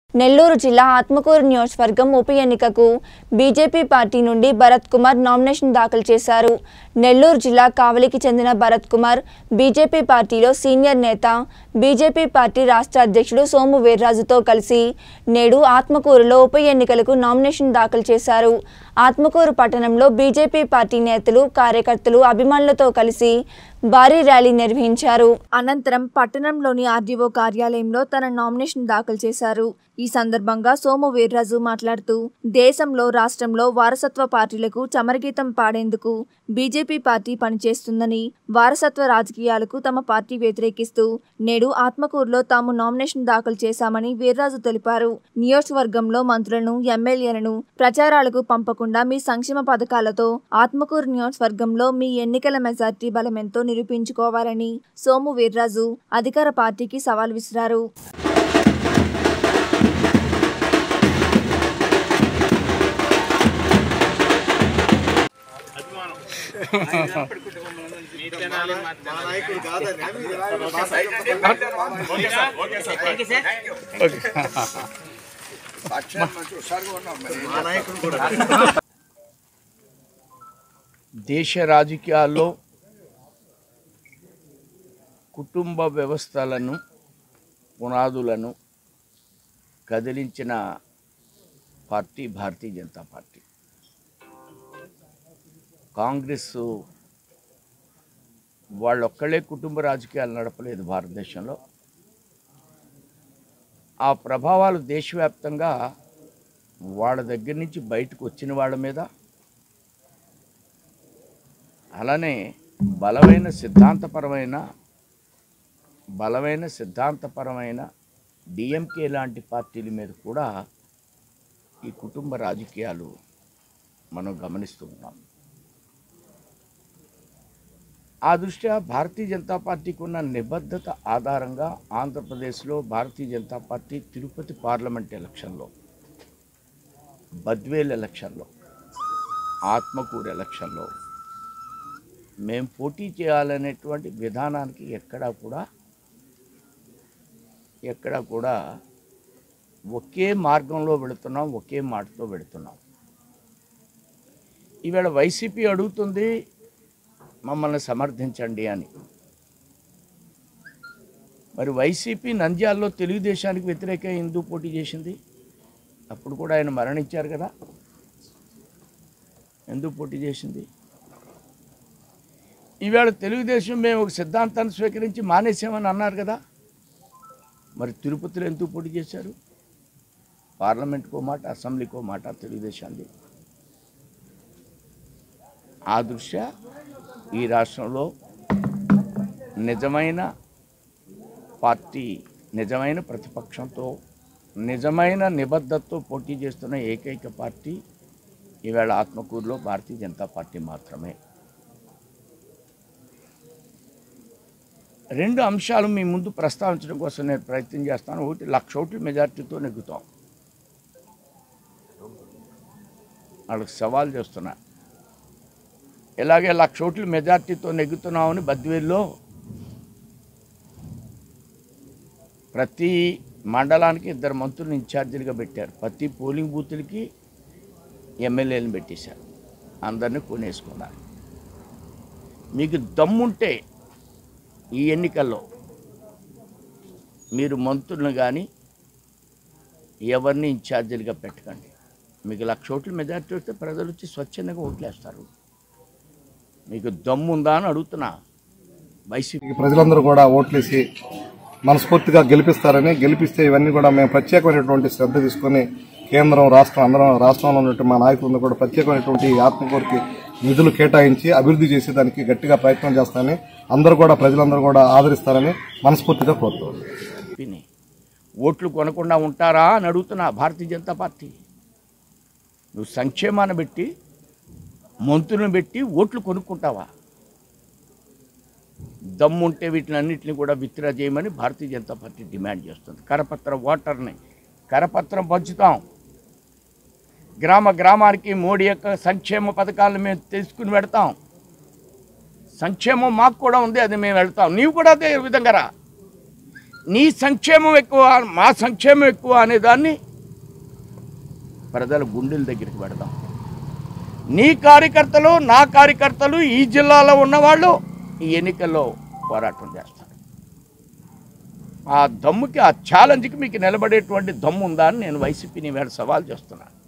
నెల్లూరు జిల్లా ఆత్మకూరు నియోజకవర్గం ఉప ఎన్నికకు బీజేపీ పార్టీ నుండి భరత్ కుమార్ నామినేషన్ దాఖలు చేశారు. నెల్లూరు జిల్లా కావలికి చెందిన భరత్ కుమార్ బీజేపీ పార్టీలో సీనియర్ నేత, బీజేపీ పార్టీ రాష్ట్ర అధ్యక్షుడు సోము వీర్రాజుతో కలిసి నేడు ఆత్మకూరులో ఉప ఎన్నికలకు నామినేషన్ దాఖలు చేశారు. ఆత్మకూరు పట్టణంలో బీజేపీ పార్టీ నేతలు, కార్యకర్తలు, అభిమానులతో కలిసి భారీ ర్యాలీ నిర్వహించారు. అనంతరం పట్టణంలోని ఆర్డీఓ కార్యాలయంలో తన నామినేషన్ దాఖలు చేశారు. ఈ సందర్భంగా సోము వీర్రాజు మాట్లాడుతూ దేశంలో, రాష్ట్రంలో వారసత్వ పార్టీలకు చమరగీతం పాడేందుకు బీజేపీ పార్టీ పనిచేస్తుందని, వారసత్వ రాజకీయాలకు తమ పార్టీ వ్యతిరేకిస్తూ నేడు ఆత్మకూరులో తాము నామినేషన్ దాఖలు చేశామని వీర్రాజు తెలిపారు. నియోజకవర్గంలో మంత్రులను, ఎమ్మెల్యేలను ప్రచారాలకు పంపకుండా మీ సంక్షేమ పథకాలతో ఆత్మకూరు నియోజకవర్గంలో మీ ఎన్నికల మెజార్టీ బలమెంతో నిరూపించుకోవాలని సోము వీర్రాజు అధికార పార్టీకి సవాల్ విసిరారు. దేశ రాజకీయాల్లో కుటుంబ వ్యవస్థలను, పునాదులను కదిలించిన పార్టీ భారతీయ జనతా పార్టీ. కాంగ్రెస్ వాళ్ళొక్కళ్ళే కుటుంబ రాజకీయాలు నడపలేదు భారతదేశంలో. ఆ ప్రభావాలు దేశవ్యాప్తంగా వాళ్ళ దగ్గర నుంచి బయటకు వచ్చిన వాళ్ళ మీద, అలానే బలమైన సిద్ధాంతపరమైన డిఎంకే లాంటి పార్టీల మీద కూడా ఈ కుటుంబ రాజకీయాలు మనం గమనిస్తూ ఉన్నాం. ఆ దృష్ట్యా భారతీయ జనతా పార్టీకి ఉన్న నిబద్ధత ఆధారంగా ఆంధ్రప్రదేశ్లో భారతీయ జనతా పార్టీ తిరుపతి పార్లమెంట్ ఎలక్షన్లో, బద్వేల్ ఎలక్షన్లో, ఆత్మకూరు ఎలక్షన్లో మేము పోటీ చేయాలనేటువంటి విధానానికి ఎక్కడా కూడా ఒకే మార్గంలో వెళుతున్నాం, ఒకే మాటతో వెళుతున్నాం. ఈవేళ వైసీపీ అడుగుతుంది మమ్మల్ని సమర్థించండి అని. మరి వైసీపీ నంద్యాలలో తెలుగుదేశానికి వ్యతిరేకంగా ఎందుకు పోటీ చేసింది? అప్పుడు కూడా ఆయన మరణించారు కదా. ఎందుకు పోటీ చేసింది? ఈవేళ తెలుగుదేశం మేము ఒక సిద్ధాంతాన్ని స్వీకరించి మానేసామని అన్నారు కదా. మరి తిరుపతిలో ఎందుకు పోటీ చేశారు? పార్లమెంట్కో మాట, అసెంబ్లీకో మాట తెలుగుదేశాన్ని. ఆ దృష్ట్యా ఈ రాష్ట్రంలో నిజమైన పార్టీ, నిజమైన ప్రతిపక్షంతో, నిజమైన నిబద్ధతతో పోటీ చేస్తున్న ఏకైక పార్టీ ఈవేళ ఆత్మకూరులో భారతీయ జనతా పార్టీ మాత్రమే. రెండు అంశాలు మీ ముందు ప్రస్తావించడం కోసం నేను ప్రయత్నం చేస్తాను. ఒకటి, 1,00,000 ఓట్ల మెజార్టీతో నెగ్గుతాం. వాళ్ళకి సవాల్ చేస్తున్నా. ఇలాగే 1,00,000 ఓట్ల మెజార్టీతో నెగ్గుతున్నామని బద్వేల్లో ప్రతి మండలానికి 2 మంత్రులను ఇన్ఛార్జీలుగా పెట్టారు. ప్రతి పోలింగ్ బూతులకి ఎమ్మెల్యేలను పెట్టేశారు. అందరినీ కొనేసుకున్నారు. మీకు దమ్ముంటే ఈ ఎన్నికల్లో మీరు మంత్రులను కానీ ఎవరిని ఇన్ఛార్జీలుగా పెట్టకండి. మీకు 1,00,000 ఓట్ల మెజార్టీ వస్తే ప్రజలు వచ్చి స్వచ్ఛందంగా ఓట్లేస్తారు. మీకు దమ్ముందా అని అడుగుతున్నా. వైసీపీ ప్రజలందరూ కూడా ఓట్లేసి మనస్ఫూర్తిగా గెలిపిస్తే ఇవన్నీ కూడా మేము ప్రత్యేకమైనటువంటి శ్రద్ధ తీసుకుని కేంద్రం, రాష్ట్రం, అందరం రాష్ట్రంలో ఉన్నటువంటి మా నాయకులందరూ కూడా ప్రత్యేకమైనటువంటి ఆత్మకూరుకి నిధులు కేటాయించి అభివృద్ధి చేసేదానికి గట్టిగా ప్రయత్నం చేస్తానని, ప్రజలందరూ కూడా ఆదరిస్తారని మనస్ఫూర్తిగా కోరుతున్నాను. ఓట్లు కొనకుండా ఉంటారా అని అడుగుతున్నా. భారతీయ జనతా పార్టీ నువ్వు సంక్షేమాన్ని పెట్టి, మంత్రులను పెట్టి ఓట్లు కొనుక్కుంటావా? దమ్ముంటే వీటిని అన్నింటినీ కూడా విత్డ్రా చేయమని భారతీయ జనతా పార్టీ డిమాండ్ చేస్తుంది. కరపత్రం పంచుతాం. గ్రామానికి మోడీ యొక్క సంక్షేమ పథకాలను మేము తీసుకుని పెడతాం. సంక్షేమం మాకు కూడా ఉంది, అది మేము వెళ్తాం. నీవు కూడా అదే విధంగా రా. నీ సంక్షేమం ఎక్కువ మా సంక్షేమం ఎక్కువ అనేదాన్ని ప్రజల గుండెల దగ్గరికి పెడదాం. నీ కార్యకర్తలు నా కార్యకర్తలు ఈ జిల్లాలో ఉన్నవాళ్ళు ఈ ఎన్నికల్లో పోరాటం చేస్తారు. ఆ దమ్ముకి ఆ ఛాలెంజ్కి మీకు నిలబడేటువంటి దమ్ము ఉందా అని నేను వైసీపీని వేళ సవాల్ చేస్తున్నాను.